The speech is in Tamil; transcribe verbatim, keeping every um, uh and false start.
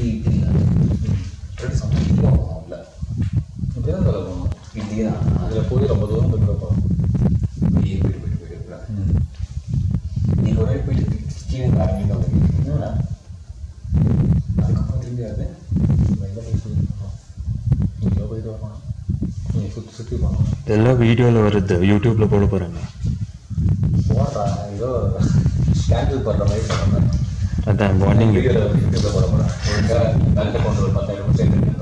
இப்படி இப்படி ரெண்டு சமைச்சு போகணும் இல்லை இப்படி தான் சொல்ல போகணும் இப்படி தான் அதில் போய் ரொம்ப தூரம் போய் போகணும் இப்படியே போயிட்டு போயிட்டு போயிட்டு நீங்கள் ஒரே போயிட்டு கீழே ஆரம்பிக்க என்னடா அதுக்கப்புறம் திரும்பி அது வெளில போய் சொல்லிருக்கணும் இங்கே போயிட்டு வரணும் நீங்கள் சுற்றி சுற்றி போகணும் எல்லாம் வீடியோவில் வருது யூடியூப்பில் போட போகிறாங்க போடுறா ஏதோ கேன்சல் பண்ணுற மாதிரி பண்ணுறேன் அதான் மார்னிங் வீடியோவில் யூடியூப்பில் போட போகிறேன் ஒரு நல்ல கொண்டு ஒரு பத்தாயிரம் சேர்த்து